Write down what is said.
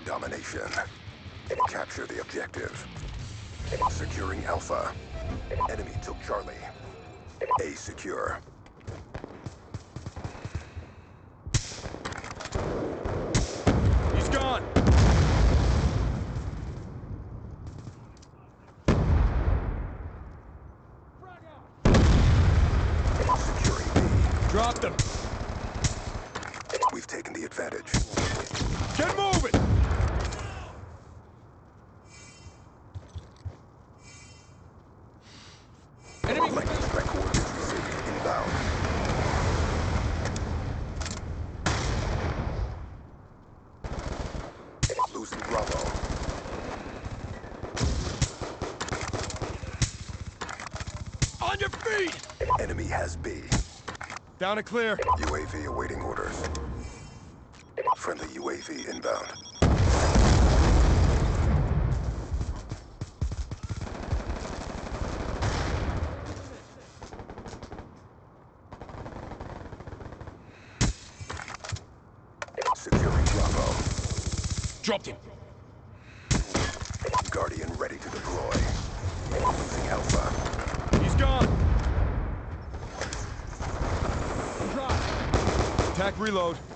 Domination. Capture the objective. Securing Alpha. Enemy took Charlie. A secure. He's gone! Securing B. Dropped him! We've taken the advantage. Get moving! Enemy! Lightning strike coordinates received. Inbound. Losing Bravo. On your feet! Enemy has B. Down and clear. UAV awaiting orders. Friendly UAV inbound. Securing Bravo. Dropped him. Guardian ready to deploy. Losing Alpha. He's gone. Drop. Attack reload.